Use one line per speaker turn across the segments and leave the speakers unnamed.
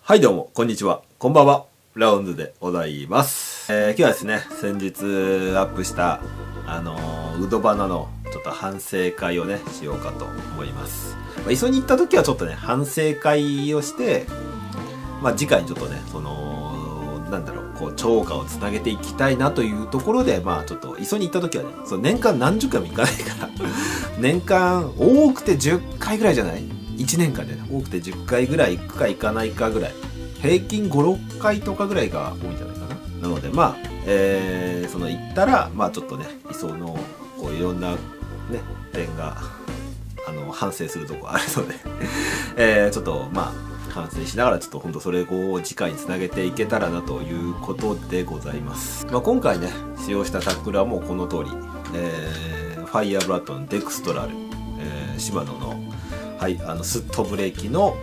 はいどうも、こんにちは。こんばんは。ラウンズでございます。今日はですね、先日アップした、ウドバナのちょっと反省会をね、しようかと思います。磯に行った時はちょっとね、反省会をして、次回にちょっとね、超過をつなげていきたいなというところで、ちょっと、磯に行った時はね、年間何十回も行かないから、年間多くて10回ぐらいじゃない ?1 年間でね、多くて10回ぐらい行くか行かないかぐらい。平均5、6回とかぐらいが多いんじゃないかな。なので、行ったら、ちょっとね、磯の、いろんなね、点が、反省するとこあるので、ちょっと、反省しながらちょっと本当それを次回につなげていけたらなということでございます。今回ね、使用したタックルはもうこの通り、ファイヤーブラッドのデクストラル、シマノの、スットブレーキの、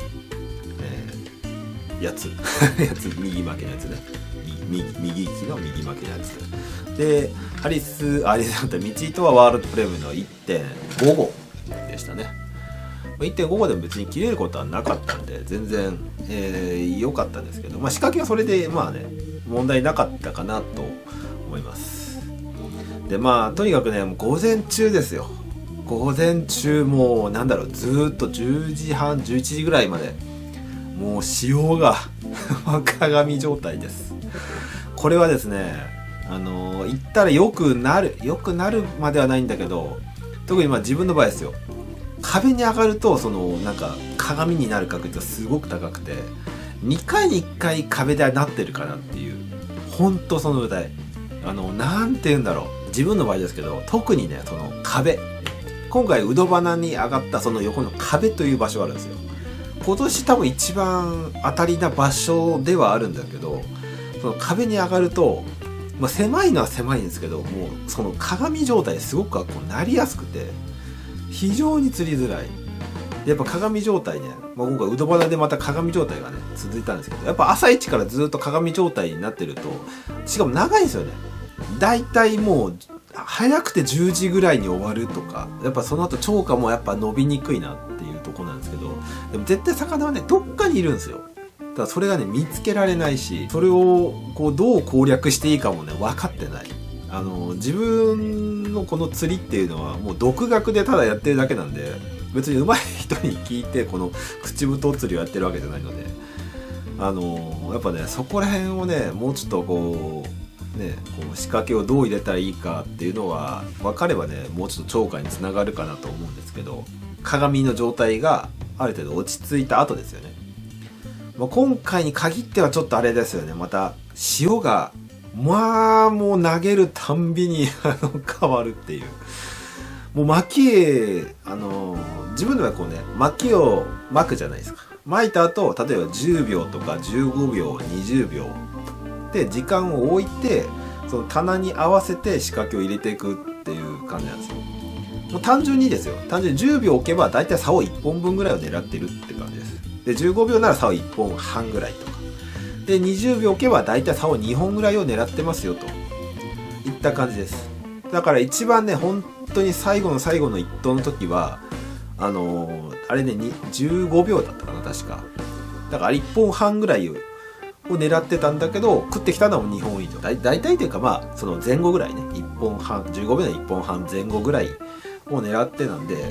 やつ右巻きのやつね。右利きの右巻きのやつ。で、ハリスだった道糸はワールドプレミアの 1.5 号でしたね。1.5 号でも別に切れることはなかったんで、全然、良かったんですけど、仕掛けはそれで、問題なかったかなと思います。で、とにかくね、もう午前中ですよ。午前中もう、ずーっと10時半、11時ぐらいまで、もう潮が鏡状態です。これはですね、言ったら良くなるまではないんだけど、特に自分の場合ですよ。壁に上がると、鏡になる確率がすごく高くて、2回に1回壁でなってるかなっていう。ほんとそのぐらい。なんて言うんだろう。自分の場合ですけど、特にね、その壁。今回、ウドバナに上がったその横の壁という場所があるんですよ。今年多分一番当たりな場所ではあるんだけど、その壁に上がると、狭いのは狭いんですけど、もうその鏡状態すごくなりやすくて、非常に釣りづらい。やっぱ鏡状態ね、今回ウドバナでまた鏡状態がね、続いたんですけど、やっぱ朝一からずっと鏡状態になってると、しかも長いんですよね。だいたいもう、早くて10時ぐらいに終わるとか、やっぱその後超過もやっぱ伸びにくいなっていうとこなんですけど、でも絶対魚はね、どっかにいるんですよ。ただそれがね、見つけられないし、それをどう攻略していいかもね、分かってない。自分のこの釣りっていうのはもう独学でただやってるだけなんで、別に上手い人に聞いてこの口太釣りをやってるわけじゃないので、やっぱね、そこら辺をね、もうちょっと仕掛けをどう入れたらいいかっていうのは分かればね、もうちょっと超過につながるかなと思うんですけど、鏡の状態がある程度落ち着いた後ですよね。今回に限ってはちょっとあれですよね、また潮がもう投げるたんびに変わるっていう。もう巻き、自分では巻きを巻くじゃないですか。巻いた後、例えば10秒とか15秒、20秒で時間を置いて、その棚に合わせて仕掛けを入れていくっていう感じなんですよ。もう単純にですよ。単純に10秒置けば大体竿1本分ぐらいを狙ってるって感じです。で、15秒なら竿1本半ぐらいとか。で、20秒置けば大体竿2本ぐらいを狙ってますよといった感じです。だから一番ね、本当に最後の最後の一投の時は、あれね、15秒だったかな、確か。だから1本半ぐらいを狙ってたんだけど、食ってきたのは2本以上。大体というかその前後ぐらいね、1本半、15秒の1本半前後ぐらいを狙ってなんで、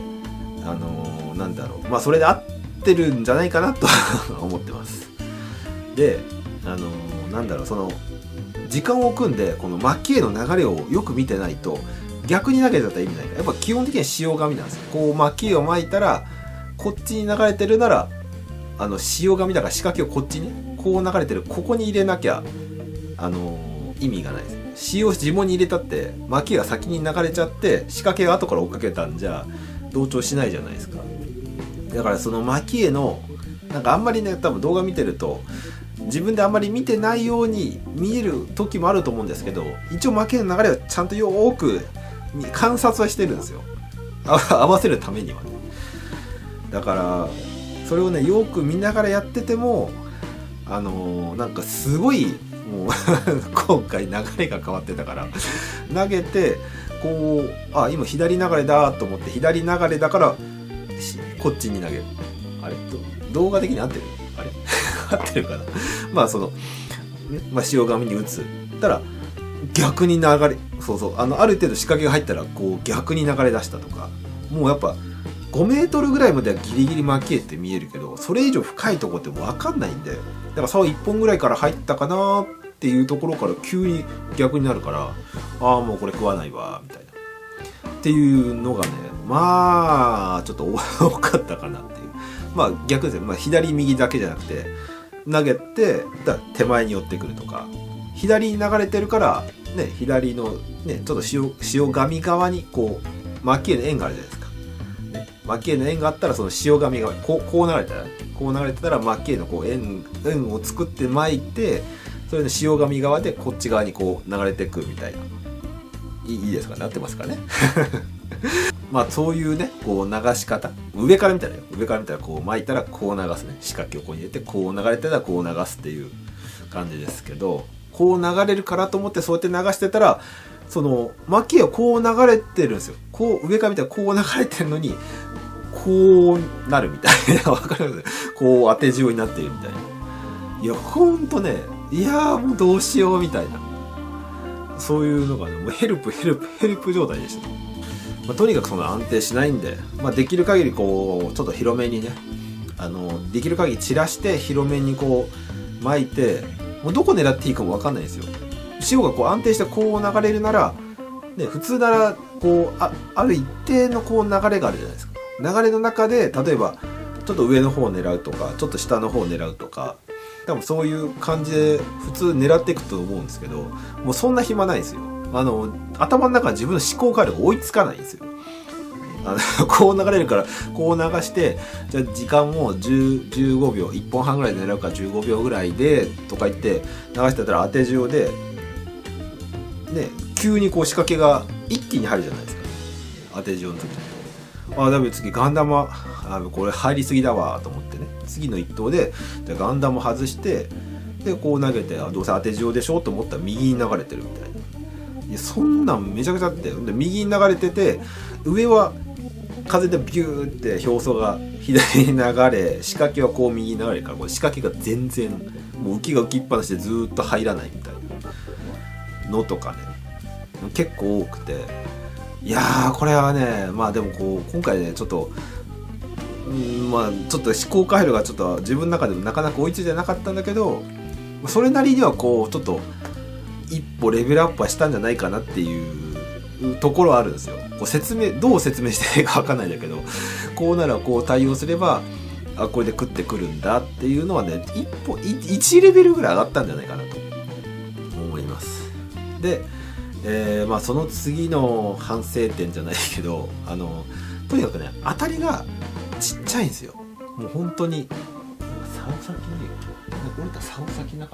それで合ってるんじゃないかなと思ってます。で、その、時間を置くんで、この巻きへの流れをよく見てないと、逆に投げちゃったら意味ないから、やっぱ基本的には潮紙なんですよ。巻きを巻いたら、こっちに流れてるなら、潮紙だから仕掛けをこっちに、流れてる、ここに入れなきゃ、意味がないです。潮を自分に入れたって、巻きが先に流れちゃって、仕掛けが後から追っかけたんじゃ、同調しないじゃないですか。だからその巻きへの、あんまりね、多分動画見てると、自分であんまり見てないように見える時もあると思うんですけど、一応巻きの流れはちゃんとよーく観察はしてるんですよ。合わせるためにはね。だから、それをね、よく見ながらやってても、すごい、もう今回流れが変わってたから、投げて、今左流れだと思って、左流れだから、こっちに投げる。あれ動画的に合ってるあれ合ってるかな。まあその、まあ、塩紙に打つたら逆に流れ、そうそう、ある程度仕掛けが入ったらこう逆に流れ出したとか、もうやっぱ5メートルぐらいまではギリギリ蒔絵って見えるけど、それ以上深いとこってもう分かんないんで、だから竿1本ぐらいから入ったかなっていうところから急に逆になるから、ああもうこれ食わないわみたいなっていうのがね、まあちょっと多かったかなっていう。まあ逆ですよ、まあ、左右だけじゃなくて投げて手前に寄ってくるとか、左に流れてるからね、左のねちょっと塩紙側にこう蒔絵の円があるじゃないですか、ね、蒔絵の円があったらその塩紙側にこう流れたら、こう流れてたら蒔絵のこう円を作って巻いて、それで塩紙側でこっち側にこう流れてくみたいな。いいですか、なってますかね。まあそういうねこう流し方、上から見たらよ、上から見たらこう巻いたらこう流すね、仕掛けをここに入れてこう流れてたらこう流すっていう感じですけど、こう流れるからと思ってそうやって流してたら、その蒔絵はこう流れてるんですよ。こう上から見たらこう流れてるのにこうなるみたいな。わかります？こう当て字になっているみたいな。いやほんとね、いやもうどうしようみたいな、そういうのがね、もうヘルプ状態でした。まあ、とにかくその安定しないんで、まあ、できる限りこうちょっと広めにね、できる限り散らして広めにこう巻いて、もうどこ狙っていいかも分かんないんですよ。潮がこう安定してこう流れるなら、ね、普通ならこうある一定のこう流れがあるじゃないですか。流れの中で例えばちょっと上の方を狙うとか、ちょっと下の方を狙うとか、多分そういう感じで普通狙っていくと思うんですけど、もうそんな暇ないんですよ。頭の中は自分の思考回路が追いつかないんですよ。こう流れるからこう流して、じゃあ時間も15秒1本半ぐらいで狙うから15秒ぐらいでとか言って流してたら、当て字でね急にこう仕掛けが一気に入るじゃないですか、当て字の時に。だめ、次ガンダムこれ入りすぎだわと思ってね、次の一投でじゃあガンダム外して、でこう投げて、どうせ当て字でしょと思ったら右に流れてるみたいな。いやそんなんめちゃくちゃあって、で右に流れてて、上は風でビューって表層が左に流れ、仕掛けはこう右に流れるから、これ仕掛けが全然もう浮きが浮きっぱなしでずっと入らないみたいなのとかね、結構多くて、いやーこれはね、まあでもこう今回ねちょっとまあちょっと思考回路がちょっと自分の中でもなかなか追いついてなかったんだけど、それなりにはこうちょっと一歩レベルアップはしたんじゃないかなっていうところはあるんですよ。こうどう説明していいか分かんないんだけど、こうならこう対応すればこれで食ってくるんだっていうのはね、1レベルぐらい上がったんじゃないかなと思います。で、まあその次の反省点じゃないけど、とにかくね当たりがちっちゃいんですよ。もう本当に竿先に折れた竿先なかった。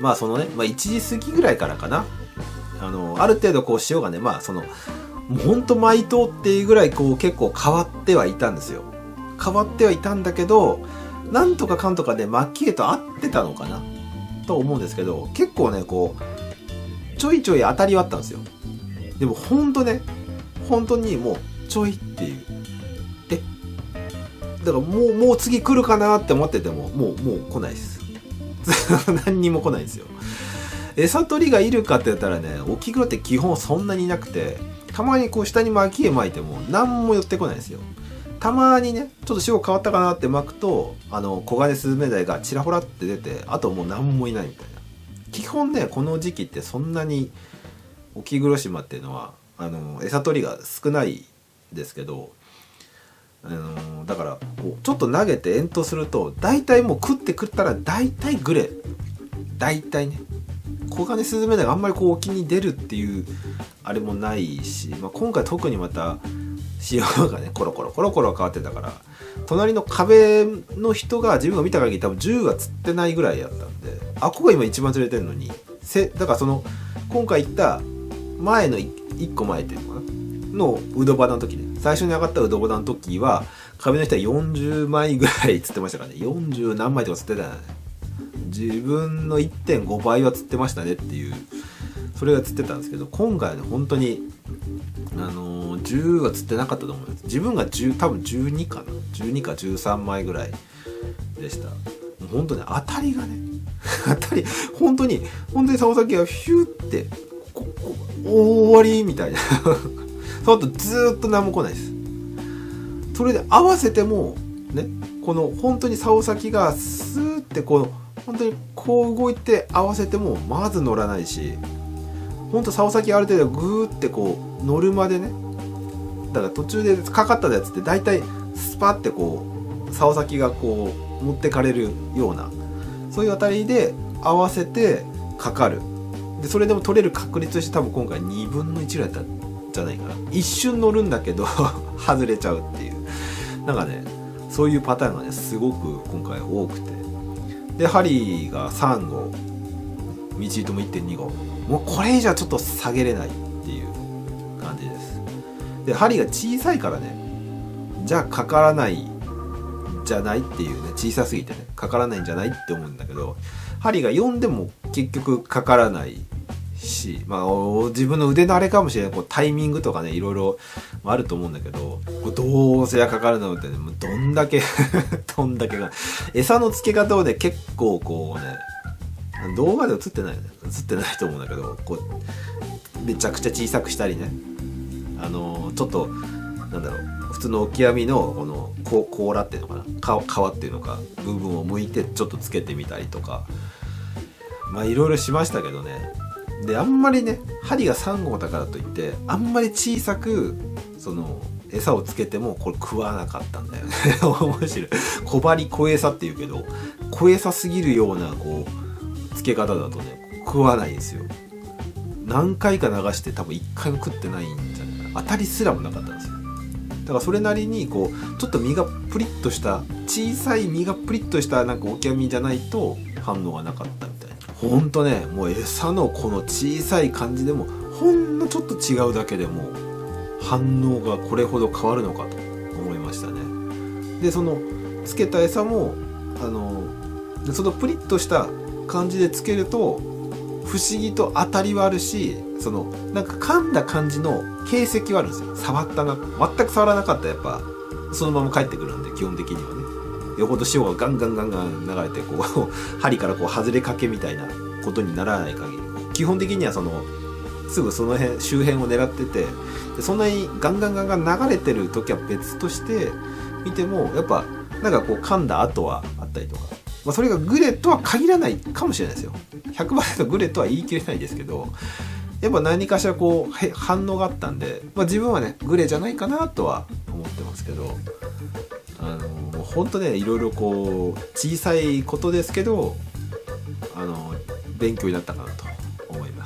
まあそのね、まあ、1時過ぎぐらいからかな、ある程度こう潮がね、まあそのもうほんと毎頭っていうぐらいこう結構変わってはいたんですよ。変わってはいたんだけど、なんとかかんとかで蒔絵と合ってたのかなと思うんですけど、結構ねこうちょいちょい当たりはあったんですよ。でもほんとね、本当にもうちょいっていう、だからもう次来るかなって思っててももう来ないです何にも来ないんですよ。餌取りがいるかって言ったらね、オキグロって基本そんなにいなくて、たまにこう下に蒔絵巻いても何も寄ってこないんですよ。たまにねちょっと潮変わったかなって巻くとコガネスズメダイがちらほらって出て、あともう何もいないみたいな。基本ねこの時期ってそんなにオキグロ島っていうのは餌取りが少ないですけど、だからこうちょっと投げて遠投すると大体もう食って食ったら大体グレ、大体ねコガネスズメダイがあんまりこう沖に出るっていうあれもないし、まあ、今回特にまた潮がねコロコロ変わってたから、隣の壁の人が自分が見た限り多分10が釣ってないぐらいやったんで、ここが今一番釣れてるのに、だからその今回行った前の1個前っていうのかなのウドバナの時ね、最初に上がったウドバナの時は壁の人は40枚ぐらい釣ってましたからね。40何枚とか釣ってたよね。自分の 1.5 倍は釣ってましたねっていう、それが釣ってたんですけど、今回はね本当に10が釣ってなかったと思います。自分が多分12かな、12か13枚ぐらいでした。 ほんとね、当たりがね本当に竿先がヒューって終わりみたいなその後ずーっと何も来ないです。それで合わせてもね、この本当に竿先がスーって本当にこう動いて合わせてもまず乗らないし、本当竿先ある程度グーって乗るまでね、だから途中でかかったやつって大体スパって竿先が持ってかれるような、そういうあたりで合わせてかかる。でそれでも取れる確率として多分今回2分の1ぐらいだったんじゃないかな。一瞬乗るんだけど外れちゃうっていう、なんかね、そういうパターンがねすごく今回多くて、で針が3号、道糸も 1.2 号、もうこれ以上はちょっと下げれないっていう感じです。で針が小さいからね、じゃあかからないじゃないっていうね、小さすぎてねかからないんじゃないって思うんだけど、針が4でも結局かからないし、まあ自分の腕のあれかもしれない、タイミングとかねいろいろあると思うんだけど、どうせかかるのってね、もうどんだけが餌の付け方をね結構ね、動画で映ってないと思うんだけど、めちゃくちゃ小さくしたりね、ちょっとなんだろう、普通のオキアミのこの甲羅っていうのかな、皮っていうのか部分を剥いてちょっとつけてみたりとか、まあいろいろしましたけどね。であんまりね、針が3号だからといってあんまり小さく餌をつけてもこれ食わなかったんだよね面白い。小針小餌っていうけど、小餌すぎるようなつけ方だとね食わないんですよ。何回か流して多分1回も食ってないんじゃないかな。当たりすらもなかったんですよ。だからそれなりにちょっと身がプリッとした、小さい身がプリッとしたなんかオキアミじゃないと反応がなかったみたいな。ほんとね、もう餌のこの小さい感じでもほんのちょっと違うだけでも反応がこれほど変わるのかと思いましたね。でつけた餌もそのプリッとした感じでつけると不思議と当たりはあるし、なんか噛んだ感じの形跡はあるんですよ。全く触らなかったらやっぱそのまま帰ってくるんで、基本的にはね。よほど潮がガンガン流れて針から外れかけみたいなことにならない限り、基本的にはすぐその辺周辺を狙ってて、でそんなにガンガン流れてる時は別として見ても、やっぱなんか噛んだ跡はあったりとか、まあ、それがグレとは限らないかもしれないですよ。100% グレとは言い切れないですけど、やっぱ何かしら反応があったんで、まあ、自分はねグレじゃないかなとは思ってますけど、ほんとねいろいろ小さいことですけど勉強になったかなと思います。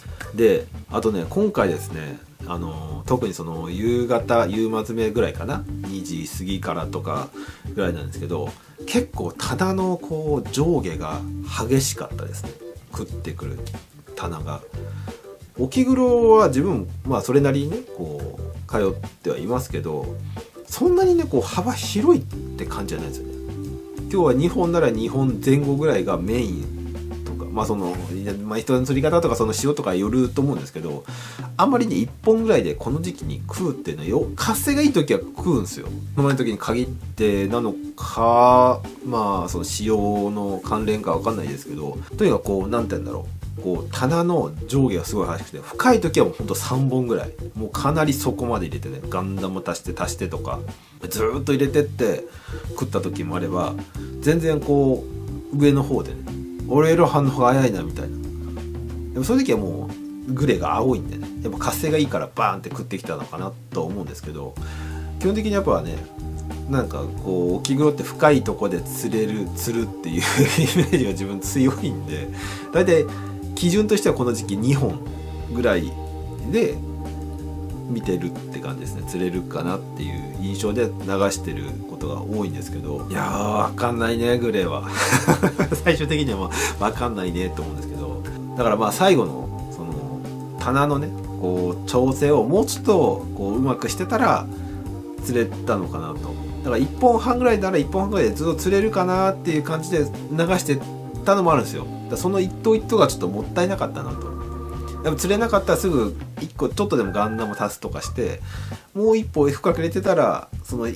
であとね、今回ですね特に夕間目ぐらいかな、2時過ぎからとかぐらいなんですけど、結構棚の上下が激しかったですね。食ってくる棚が、沖黒は自分まあそれなりにね通ってはいますけど、そんなにね幅広いって感じじゃないですよね。今日は2本なら2本前後ぐらいがメインとか、まあ人の釣り方とか塩とかよると思うんですけど、あんまりね1本ぐらいでこの時期に食うっていうのは活性がいい時は食うんですよ。その時に限ってなのか、まあ塩の関連かわかんないですけど、とにかくなんて言うんだろう、棚の上下がすごい激しくて、深い時はもうほんと3本ぐらい、もうかなり底まで入れてね、ガンダム足してとかずーっと入れてって食った時もあれば、全然上の方でね、俺の反応が早いなみたいな。でもそういう時はもうグレが青いんでね、やっぱ活性がいいからバーンって食ってきたのかなと思うんですけど、基本的にやっぱね、なんか沖黒って深いとこで釣るっていうイメージが自分強いんで、だいたい基準としてはこの時期2本ぐらいで見てるって感じですね。釣れるかなっていう印象で流してることが多いんですけど、いやー分かんないねグレーは最終的には分かんないねと思うんですけど、だからまあ最後の棚のね調整をもうちょっとうまくしてたら釣れたのかなと。だから1本半ぐらいなら1本半ぐらいでずっと釣れるかなっていう感じで流してたのもあるんですよ。だからその一頭一頭がちょっともったいなかったなと。でも釣れなかったらすぐ1個ちょっとでもガンダム足すとかして、もう一歩深く入れてたらその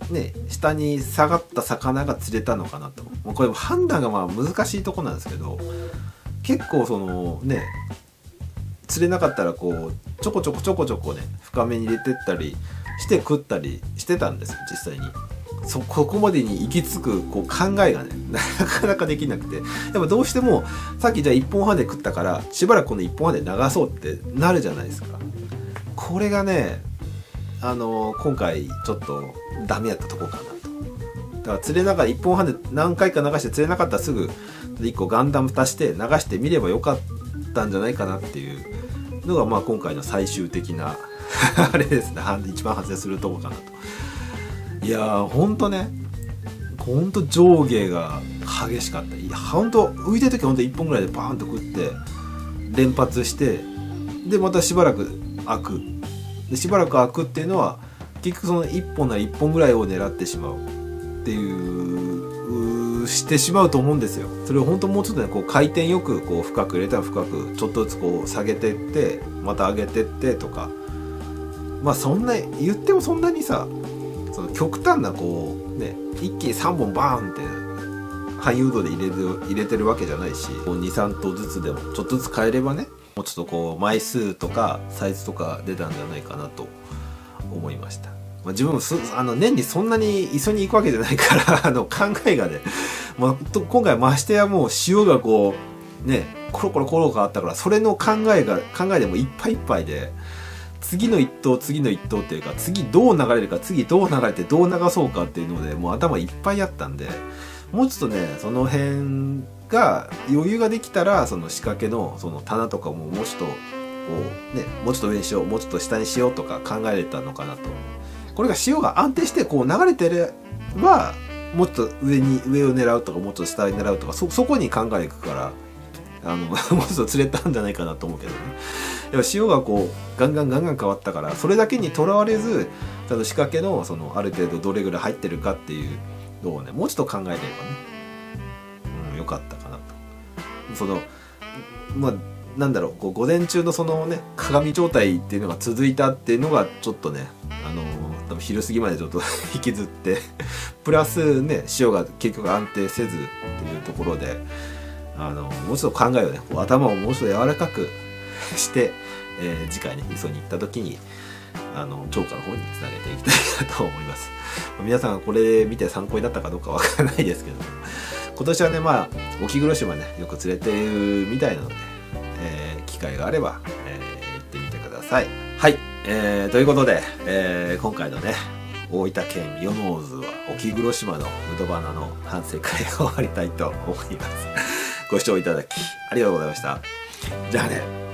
ね下に下がった魚が釣れたのかなと。もうこれ判断がまあ難しいとこなんですけど、結構そのね釣れなかったらこうちょこちょこね深めに入れてったりして食ったりしてたんですよ実際に。ここまでに行き着くこう考えがねなかなかできなくて、やっぱどうしてもさっきじゃあ1本半で食ったからしばらくこの1本半で流そうってなるじゃないですか。これがね今回ちょっとダメやったとこかなと。だから釣れながら1本半で何回か流して釣れなかったらすぐ1個ガンダム足して流してみればよかったんじゃないかなっていうのがまあ今回の最終的なあれですね、一番発生するとこかなと。いやーほんとね、ほんと上下が激しかった。いやほんと浮いてる時ほんと1本ぐらいでバーンと食って連発して、でまたしばらく開く。でしばらく開くっていうのは結局その1本なら1本ぐらいを狙ってしまうっていうしてしまうと思うんですよ。それを本当もうちょっとねこう回転よくこう深く入れたら深くちょっとずつこう下げてってまた上げてってとか、まあそんな言ってもそんなにさその極端なこうね一気に3本バーンって汎誘導で入れてるわけじゃないし、23頭ずつでもちょっとずつ変えればねもうちょっとこう枚数とかサイズとか出たんじゃないかなと思いました。まあ、自分も年にそんなに一緒に行くわけじゃないから考えがね、まあ、今回ましてやもう潮がこうねコロコロ変わったから、それの考えでもいっぱいいっぱいで、次の一投っていうか次どう流れるか次どう流れてどう流そうかっていうのでもう頭いっぱいあったんで、もうちょっとねその辺が余裕ができたらその仕掛けのその棚とかももうちょっとこうねもうちょっと上にしようもうちょっと下にしようとか考えれたのかなと。これが潮が安定してこう流れてればもうちょっと上を狙うとかもうちょっと下に狙うとかそこに考えいくからもうちょっと釣れたんじゃないかなと思うけどね。やっぱ潮がこうガンガン変わったから、それだけにとらわれずその仕掛けのそのある程度どれぐらい入ってるかっていうのをねもうちょっと考えればね、よかったかなと。そのまあなんだろうこう午前中のそのね鏡状態っていうのが続いたっていうのがちょっとね多分昼過ぎまでちょっと引きずってプラスね潮が結局安定せずっていうところでもうちょっと考えをねこう頭をもうちょっと柔らかくして、次回ね磯に行った時に釣果の方につなげていきたいなと思います。皆さんこれ見て参考になったかどうかわからないですけども、今年はねまあ沖黒島ねよく釣れてるみたいなので、機会があれば、行ってみてください。はい、ということで、今回のね大分県与野津は沖黒島のウドバナの反省会を終わりたいと思います。ご視聴いただきありがとうございました。じゃあね。